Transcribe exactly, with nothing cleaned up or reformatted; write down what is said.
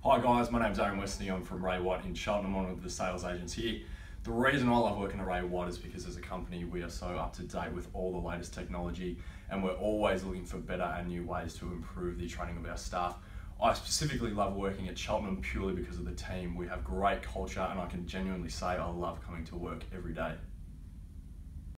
Hi guys, my name's Aaron Westney. I'm from Ray Watt in Cheltenham, one of the sales agents here. The reason I love working at Ray Watt is because as a company we are so up to date with all the latest technology and we're always looking for better and new ways to improve the training of our staff. I specifically love working at Cheltenham purely because of the team. We have great culture and I can genuinely say I love coming to work every day.